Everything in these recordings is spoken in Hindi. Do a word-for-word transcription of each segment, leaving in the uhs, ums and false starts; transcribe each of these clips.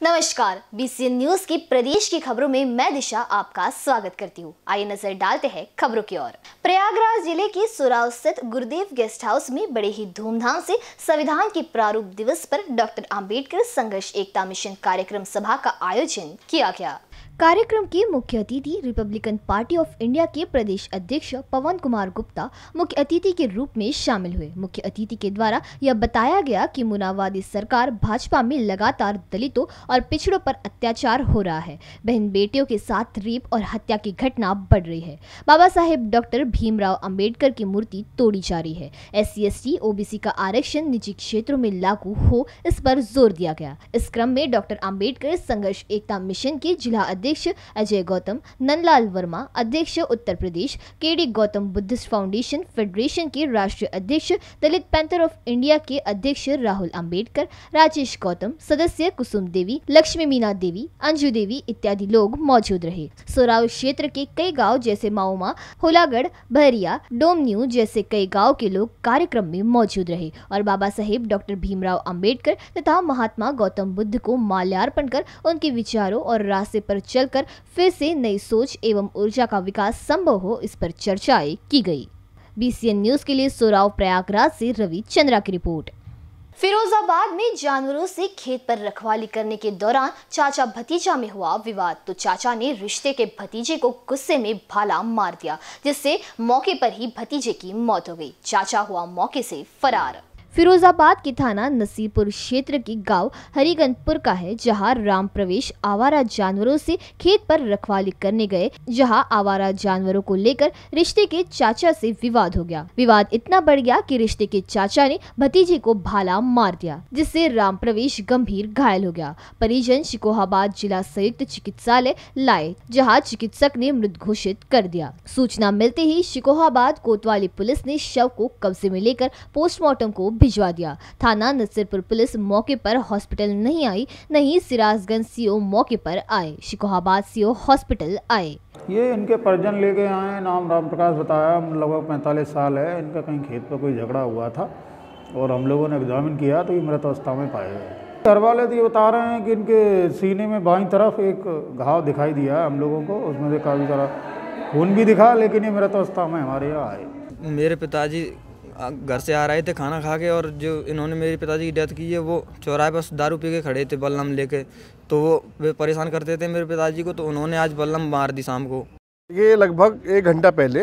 नमस्कार, बीसीएन न्यूज की प्रदेश की खबरों में मैं दिशा आपका स्वागत करती हूँ। आइए नजर डालते हैं खबरों की ओर। प्रयागराज जिले के सुराव स्थित गुरुदेव गेस्ट हाउस में बड़े ही धूमधाम से संविधान के प्रारूप दिवस पर डॉक्टर अंबेडकर संघर्ष एकता मिशन कार्यक्रम सभा का आयोजन किया गया। कार्यक्रम के मुख्य अतिथि रिपब्लिकन पार्टी ऑफ इंडिया के प्रदेश अध्यक्ष पवन कुमार गुप्ता मुख्य अतिथि के रूप में शामिल हुए। मुख्य अतिथि के द्वारा यह बताया गया कि मुनावादी सरकार भाजपा में लगातार दलितों और पिछड़ों पर अत्याचार हो रहा है। बहन बेटियों के साथ रेप और हत्या की घटना बढ़ रही है। बाबा साहेब डॉक्टर भीमराव अंबेडकर की मूर्ति तोड़ी जा रही है। S C S T O B C का आरक्षण निजी क्षेत्रों में लागू हो, इस पर जोर दिया गया। इस क्रम में डॉक्टर अंबेडकर संघर्ष एकता मिशन के जिला अध्यक्ष अजय गौतम, नंदलाल वर्मा अध्यक्ष Uttar Pradesh, K D Gautam Buddhist foundation federation के राष्ट्रीय अध्यक्ष, दलित पैंथर ऑफ इंडिया के अध्यक्ष राहुल अंबेडकर, राजेश गौतम, सदस्य कुसुम देवी, लक्ष्मी मीना देवी, अंजू देवी इत्यादि लोग मौजूद रहे। सोराव क्षेत्र के कई गांव जैसे माओमा, होलागढ़, बहरिया, डोम न्यू जैसे कई गांव के लोग कार्यक्रम में मौजूद रहे और बाबा साहेब डॉक्टर भीमराव अंबेडकर तथा महात्मा गौतम बुद्ध को माल्यार्पण कर उनके विचारों और रास्ते पर चलकर फिर से नई सोच एवं ऊर्जा का विकास संभव हो, इस पर चर्चाएं की गई। बीसीएन न्यूज के लिए सोराव प्रयागराज से रवि चंद्रा की रिपोर्ट। फिरोजाबाद में जानवरों से खेत पर रखवाली करने के दौरान चाचा भतीजा में हुआ विवाद, तो चाचा ने रिश्ते के भतीजे को गुस्से में भाला मार दिया, जिससे मौके पर ही भतीजे की मौत हो गई। चाचा हुआ मौके से फरार। फिरोजाबाद के थाना नसीरपुर क्षेत्र की गांव हरिगंजपुर का है, जहां राम प्रवेश आवारा जानवरों से खेत पर रखवाली करने गए, जहां आवारा जानवरों को लेकर रिश्ते के चाचा से विवाद हो गया। विवाद इतना बढ़ गया कि रिश्ते के चाचा ने भतीजे को भाला मार दिया, जिससे राम प्रवेश गंभीर घायल हो गया। परिजन शिकोहाबाद जिला संयुक्त चिकित्सालय लाए, जहाँ चिकित्सक ने मृत घोषित कर दिया। सूचना मिलते ही शिकोहाबाद कोतवाली पुलिस ने शव को कब्जे में लेकर पोस्टमार्टम को भिजवा दिया। थाना नसीरपुर पुलिस मौके पर हॉस्पिटल नहीं आई, नहीं सिराजगंज सीओ मौके पर आए, शिकोहाबाद सीओ हॉस्पिटल आए। ये इनके परिजन लेके आए, नाम राम प्रकाश बताया, लगभग पैंतालीस साल है। इनका कहीं खेत पर कोई झगड़ा हुआ था और हम लोगों ने एग्जामिन किया तो ये मृत अवस्था में पाए गए। घर वाले तो ये बता रहे हैं कि इनके सीने में बाईं तरफ एक घाव दिखाई दिया है हम लोगों को, उसमें से काफ़ी सारा खून भी दिखा, लेकिन ये मृत अवस्था में हमारे यहाँ आए। मेरे पिताजी घर से आ रहे थे खाना खा के, और जो इन्होंने मेरे पिताजी की डेथ की है वो चौराहे पर दारू पी के खड़े थे बल्लम लेके, तो वो वे परेशान करते थे मेरे पिताजी को, तो उन्होंने आज बल्लम मार दी शाम को। ये लगभग एक घंटा पहले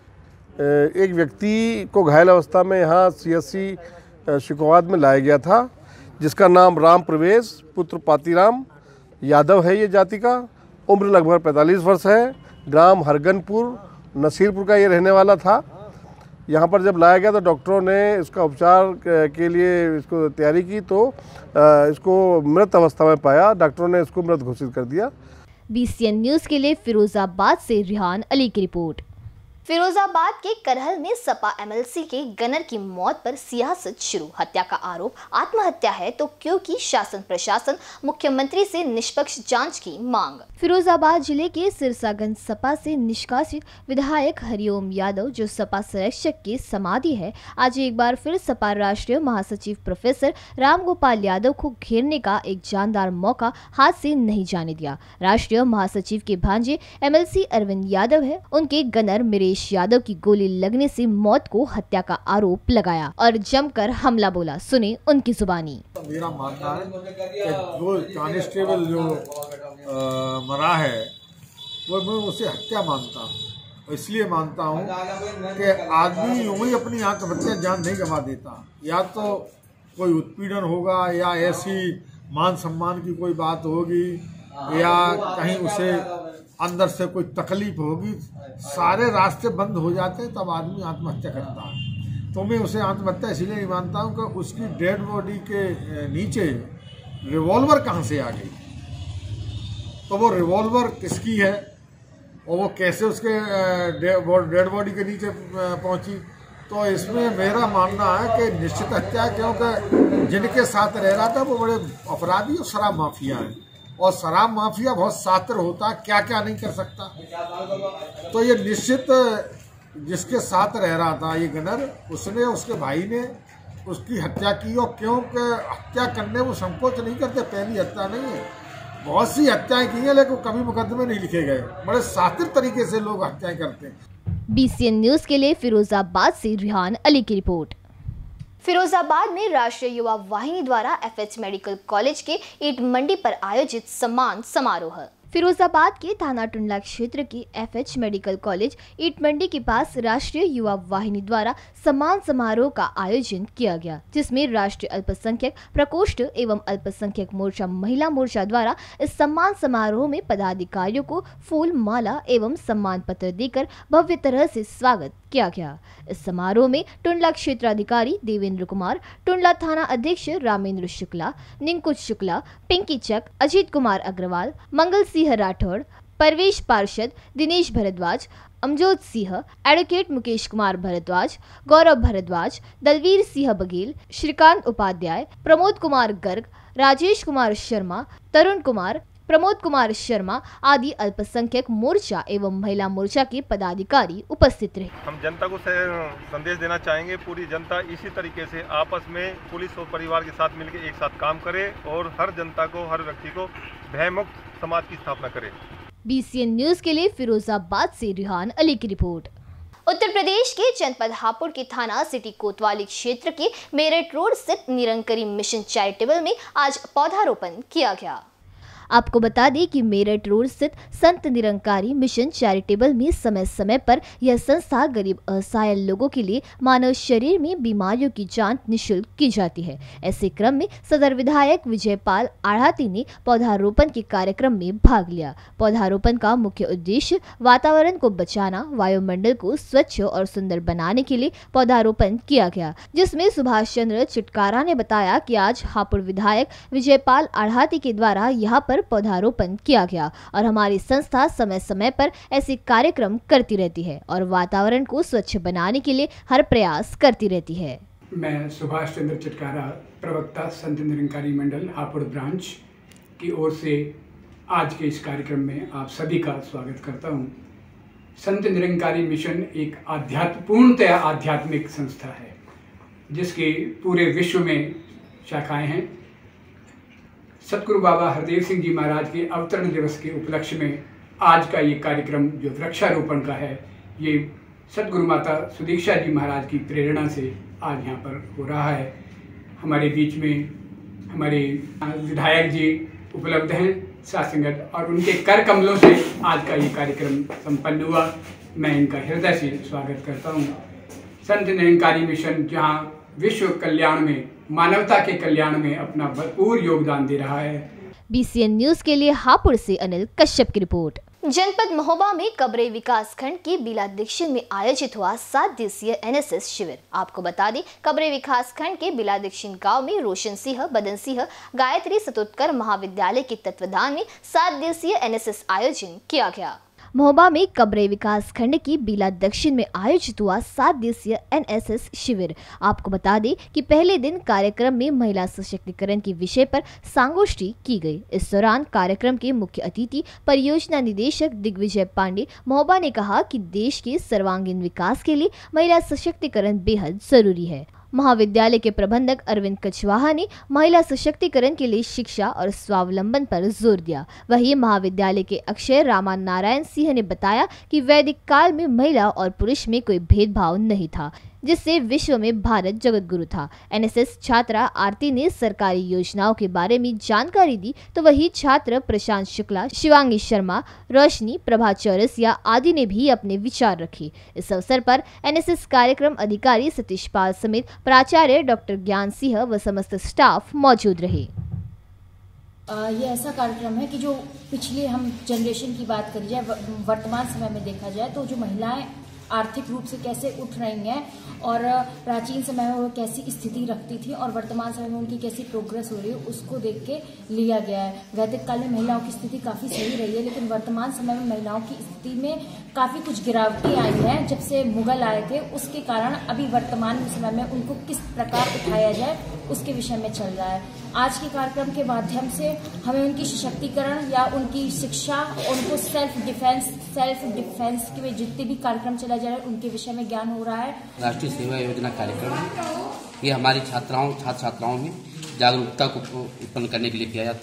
एक व्यक्ति को घायल अवस्था में यहाँ सी एस सी शिकोहाबाद में लाया गया था, जिसका नाम राम प्रवेश पुत्र पातीराम यादव है। ये जाति का उम्र लगभग पैंतालीस वर्ष है। ग्राम हरगनपुर नसीरपुर का ये रहने वाला था। यहाँ पर जब लाया गया तो डॉक्टरों ने इसका उपचार के लिए इसको तैयारी की, तो इसको मृत अवस्था में पाया। डॉक्टरों ने इसको मृत घोषित कर दिया। बीसीएन न्यूज के लिए फिरोजाबाद से रिहान अली की रिपोर्ट। फिरोजाबाद के करहल में सपा एम एल सी के गनर की मौत पर सियासत शुरू। हत्या का आरोप आत्महत्या है तो क्योंकि शासन प्रशासन मुख्यमंत्री से निष्पक्ष जांच की मांग। फिरोजाबाद जिले के सिरसागंज सपा से निष्कासित विधायक हरिओम यादव, जो सपा संरक्षक के समाधि है, आज एक बार फिर सपा राष्ट्रीय महासचिव प्रोफेसर रामगोपाल यादव को घेरने का एक जानदार मौका हाथ से नहीं जाने दिया। राष्ट्रीय महासचिव के भांजे M L C Arvind Yadav है, उनके गनर मेरे यादव की गोली लगने से मौत को हत्या का आरोप लगाया और जमकर हमला बोला। सुने उनकी जुबानी। मेरा मानना है कि जो कांस्टेबल जो आ, मरा है वो मैं उसे हत्या मानता हूँ। इसलिए मानता हूँ कि आदमी यूं ही अपनी आत्महत्या जान नहीं गंवा देता। या तो कोई उत्पीड़न होगा, या ऐसी मान सम्मान की कोई बात होगी, या कहीं उसे अंदर से कोई तकलीफ होगी, सारे रास्ते बंद हो जाते तब आदमी आत्महत्या करता है। तो मैं उसे आत्महत्या इसलिए नहीं मानता हूँ कि उसकी डेड बॉडी के नीचे रिवॉल्वर कहाँ से आ गई, तो वो रिवॉल्वर किसकी है और वो कैसे उसके डेड बॉडी के नीचे पहुँची। तो इसमें मेरा मानना है कि निश्चित हत्या, क्योंकि जिनके साथ रह रहा था वो बड़े अपराधी और शराब माफिया है, और शराब माफिया बहुत शातिर होता है, क्या क्या नहीं कर सकता। तो ये निश्चित जिसके साथ रह रहा था ये गनर, उसने उसके भाई ने उसकी हत्या की, और क्योंकि हत्या करने वो संकोच नहीं करते, पहली हत्या नहीं है। बहुत सी हत्याएं की हैं लेकिन कभी मुकदमे नहीं लिखे गए। बड़े शातिर तरीके से लोग हत्याएं करते हैं। बीसीएन न्यूज के लिए फिरोजाबाद से रिहान अली की रिपोर्ट। फिरोजाबाद में राष्ट्रीय युवा वाहिनी द्वारा एफएच मेडिकल कॉलेज के ईट मंडी पर आयोजित सम्मान समारोह। फिरोजाबाद के थाना टुंडला क्षेत्र के एफएच मेडिकल कॉलेज ईट मंडी के पास राष्ट्रीय युवा वाहिनी द्वारा सम्मान समारोह का आयोजन किया गया, जिसमें राष्ट्रीय अल्पसंख्यक प्रकोष्ठ एवं अल्पसंख्यक मोर्चा महिला मोर्चा द्वारा इस सम्मान समारोह में पदाधिकारियों को फूल माला एवं सम्मान पत्र देकर भव्य तरह से स्वागत किया गया। इस समारोह में टुंडला क्षेत्राधिकारी देवेंद्र कुमार, टुंडला थाना अध्यक्ष रामेंद्र शुक्ला, निंकुच शुक्ला, पिंकी चक, अजीत कुमार अग्रवाल, मंगल सिंह राठौड़, परवेश पार्षद, दिनेश भरद्वाज, अमजोत सिंह, एडवोकेट मुकेश कुमार भरद्वाज, गौरव भरद्वाज, दलवीर सिंह बघेल, श्रीकांत उपाध्याय, प्रमोद कुमार गर्ग, राजेश कुमार शर्मा, तरुण कुमार, प्रमोद कुमार शर्मा आदि अल्पसंख्यक मोर्चा एवं महिला मोर्चा के पदाधिकारी उपस्थित रहे। हम जनता को संदेश देना चाहेंगे, पूरी जनता इसी तरीके से आपस में पुलिस और परिवार के साथ मिलकर एक साथ काम करे और हर जनता को, हर व्यक्ति को भयमुक्त समाज की स्थापना करे। बीसीएन न्यूज के लिए फिरोजाबाद से रिहान अली की रिपोर्ट। उत्तर प्रदेश के जनपद हापुड़ के थाना सिटी कोतवाली क्षेत्र के मेरठ रोड स्थित निरंकारी मिशन चैरिटेबल में आज पौधारोपण किया गया। आपको बता दें कि मेरठ रोड स्थित संत निरंकारी मिशन चैरिटेबल में समय समय पर यह संस्था गरीब असहाय लोगों के लिए मानव शरीर में बीमारियों की जांच निःशुल्क की जाती है। ऐसे क्रम में सदर विधायक विजयपाल आढ़ाती ने पौधारोपण के कार्यक्रम में भाग लिया। पौधारोपण का मुख्य उद्देश्य वातावरण को बचाना, वायुमंडल को स्वच्छ और सुंदर बनाने के लिए पौधारोपण किया गया, जिसमें सुभाष चंद्र चिटकारा ने बताया कि आज हापुड़ विधायक विजयपाल आढ़ाती के द्वारा यहाँ पर पौधारोपण किया गया और हमारी संस्था समय समय पर ऐसे कार्यक्रम करती रहती है और वातावरण को स्वच्छ बनाने के लिए हर प्रयास करती रहती है। मैं सुभाष चंद्र चिटकारा, प्रवक्ता संत निरंकारी मंडल हापुड़ ब्रांच की ओर से आज के इस कार्यक्रम में आप सभी का स्वागत करता हूं। संत निरंकारी मिशन एक आध्यात्म पूर्णतया आध्यात्मिक संस्था है जिसके पूरे विश्व में शाखाएं हैं। सतगुरु बाबा हरदेव सिंह जी महाराज के अवतरण दिवस के उपलक्ष्य में आज का ये कार्यक्रम जो वृक्षारोपण का है, ये सतगुरु माता सुदीक्षा जी महाराज की प्रेरणा से आज यहाँ पर हो रहा है। हमारे बीच में हमारे विधायक जी उपलब्ध हैं साथ संगत, और उनके कर कमलों से आज का ये कार्यक्रम संपन्न हुआ। मैं इनका हृदय से स्वागत करता हूँ। संत निरंकारी मिशन जहाँ विश्व कल्याण में, मानवता के कल्याण में अपना भरपूर योगदान दे रहा है। बीसीएन न्यूज के लिए हापुड़ से अनिल कश्यप की रिपोर्ट। जनपद महोबा में कबरे विकास खंड के बिला दीक्षित में आयोजित हुआ सात दिवसीय एनएसएस शिविर। आपको बता दें, कबरे विकास खंड के बिला दीक्षित गाँव में रोशन सिंह, बदन सिंह, गायत्री सतोत्कर महाविद्यालय के तत्वाधान में सात दिवसीय एनएसएस आयोजन किया गया। महोबा में कबरे विकास खंड की बिला दक्षिण में आयोजित हुआ सात दिवसीय एनएसएस शिविर। आपको बता दें कि पहले दिन कार्यक्रम में महिला सशक्तिकरण के विषय पर संगोष्ठी की गई। इस दौरान कार्यक्रम के मुख्य अतिथि परियोजना निदेशक दिग्विजय पांडे महोबा ने कहा कि देश के सर्वांगीण विकास के लिए महिला सशक्तिकरण बेहद जरूरी है। महाविद्यालय के प्रबंधक अरविंद कछवाहा ने महिला सशक्तिकरण के लिए शिक्षा और स्वावलंबन पर जोर दिया। वहीं महाविद्यालय के अक्षय रामा नारायण सिंह ने बताया कि वैदिक काल में महिला और पुरुष में कोई भेदभाव नहीं था, जिससे विश्व में भारत जगत गुरु था। एनएसएस छात्रा आरती ने सरकारी योजनाओं के बारे में जानकारी दी, तो वही छात्र प्रशांत शुक्ला, शिवांगी शर्मा, रोशनी, प्रभा चौरसिया आदि ने भी अपने विचार रखे। इस अवसर पर एनएसएस कार्यक्रम अधिकारी सतीश पाल समेत प्राचार्य डॉक्टर ज्ञान सिंह व समस्त स्टाफ मौजूद रहे। ये ऐसा कार्यक्रम है कि जो पिछले हम जनरेशन की बात करी जाए, वर्तमान समय में देखा जाए तो जो महिलाएं आर्थिक रूप से कैसे उठ रही हैं और प्राचीन समय में वो कैसी स्थिति रखती थी और वर्तमान समय में उनकी कैसी प्रोग्रेस हो रही है, उसको देख के लिया गया है। वैदिक काल में महिलाओं की स्थिति काफ़ी सही रही है, लेकिन वर्तमान समय में महिलाओं की स्थिति में काफ़ी कुछ गिरावटें आई हैं जब से मुगल आए थे। उसके कारण अभी वर्तमान समय में उनको किस प्रकार उठाया जाए उसके विषय में चल रहा है। आज के कार्यक्रम के माध्यम से हमें उनकी सशक्तिकरण या उनकी शिक्षा, उनको सेल्फ डिफेंस सेल्फ डिफेंस के में जितने भी कार्यक्रम चला जा रहा है उनके विषय में ज्ञान हो रहा है। राष्ट्रीय सेवा योजना कार्यक्रम है, ये हमारी छात्राओं छात्र छात्राओं में जागरूकता को उत्पन्न करने के लिए किया जाता है।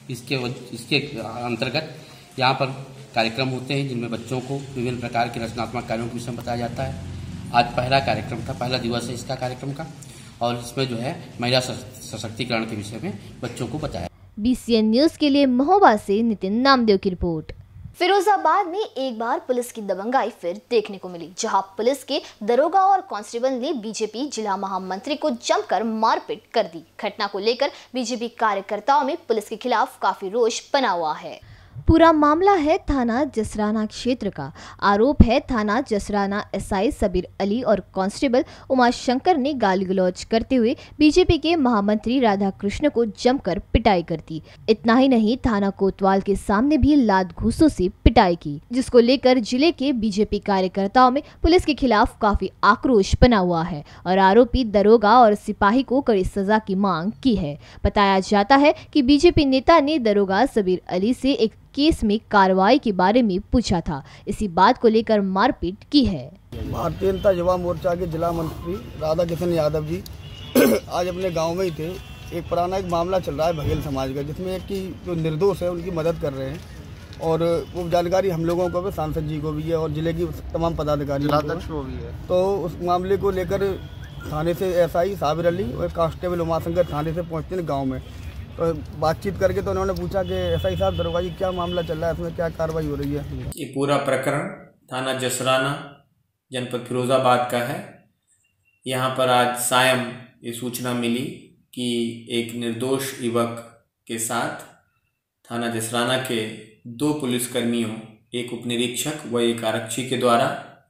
इसके वज- इसके अंतर्गत यहाँ पर कार्यक्रम होते हैं जिनमें बच्चों को विभिन्न प्रकार के रचनात्मक कार्यों के विषय में बताया जाता है। आज पहला कार्यक्रम था, पहला दिवस है इसका कार्यक्रम का, और इसमें जो है महिला सशक्तिकरण के विषय में बच्चों को बताया। बीसीएन न्यूज के लिए महोबा से नितिन नामदेव की रिपोर्ट। फिरोजाबाद में एक बार पुलिस की दबंगाई फिर देखने को मिली, जहां पुलिस के दरोगा और कांस्टेबल ने बीजेपी जिला महामंत्री को जमकर मारपीट कर दी। घटना को लेकर बीजेपी कार्यकर्ताओं में पुलिस के खिलाफ काफी रोष बना हुआ है। पूरा मामला है थाना जसराना क्षेत्र का। आरोप है थाना जसराना एसआई सबीर अली और कांस्टेबल उमाशंकर ने गाली गलौज करते हुए बीजेपी के महामंत्री राधा कृष्ण को जमकर पिटाई कर दी। इतना ही नहीं, थाना कोतवाल के सामने भी लात घूंसों से पिटाई की, जिसको लेकर जिले के बीजेपी कार्यकर्ताओं में पुलिस के खिलाफ काफी आक्रोश बना हुआ है और आरोपी दरोगा और सिपाही को कड़ी सजा की मांग की है। बताया जाता है कि बीजेपी नेता ने दरोगा सबीर अली से एक केस में कार्रवाई के बारे में पूछा था। इसी बात को लेकर मारपीट की है। भारतीय जनता युवा मोर्चा के जिला मंत्री राधा किशन यादव जी आज अपने गांव में ही थे। एक पुराना एक मामला चल रहा है बघेल समाज का, जिसमें एक की जो निर्दोष है उनकी मदद कर रहे हैं, और वो जानकारी हम लोगों को भी, सांसद जी को भी है और जिले की तमाम पदाधिकारियों को भी है। तो उस मामले को लेकर थाने से एसआई साबिर अली और कांस्टेबल उमाशंकर थाने से पहुँचते हैं गाँव में। तो बातचीत करके तो उन्होंने पूछा कि एसआई साहब दरोगा जी क्या मामला चल रहा है, इसमें क्या कार्रवाई हो रही है। ये पूरा प्रकरण थाना जसराना जनपद फिरोजाबाद का है। यहाँ पर आज सायं ये सूचना मिली कि एक निर्दोष युवक के साथ थाना जसराना के दो पुलिसकर्मियों, एक उपनिरीक्षक व एक आरक्षी के द्वारा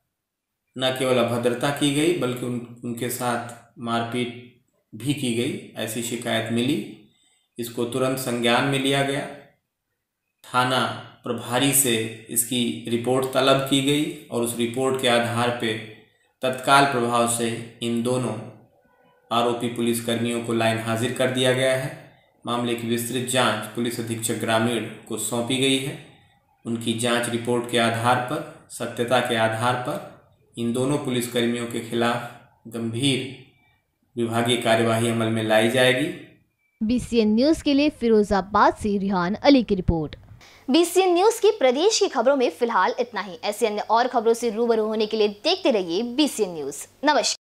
न केवल अभद्रता की गई बल्कि उन, उनके साथ मारपीट भी की गई, ऐसी शिकायत मिली। इसको तुरंत संज्ञान में लिया गया। थाना प्रभारी से इसकी रिपोर्ट तलब की गई और उस रिपोर्ट के आधार पे तत्काल प्रभाव से इन दोनों आरोपी पुलिसकर्मियों को लाइन हाजिर कर दिया गया है। मामले की विस्तृत जांच पुलिस अधीक्षक ग्रामीण को सौंपी गई है। उनकी जांच रिपोर्ट के आधार पर, सत्यता के आधार पर इन दोनों पुलिसकर्मियों के खिलाफ गंभीर विभागीय कार्यवाही अमल में लाई जाएगी। बीसीएन न्यूज के लिए फिरोजाबाद से रिहान अली की रिपोर्ट। बीसीएन न्यूज की प्रदेश की खबरों में फिलहाल इतना ही। ऐसे अन्य और खबरों से रूबरू होने के लिए देखते रहिए बीसीएन न्यूज। नमस्कार।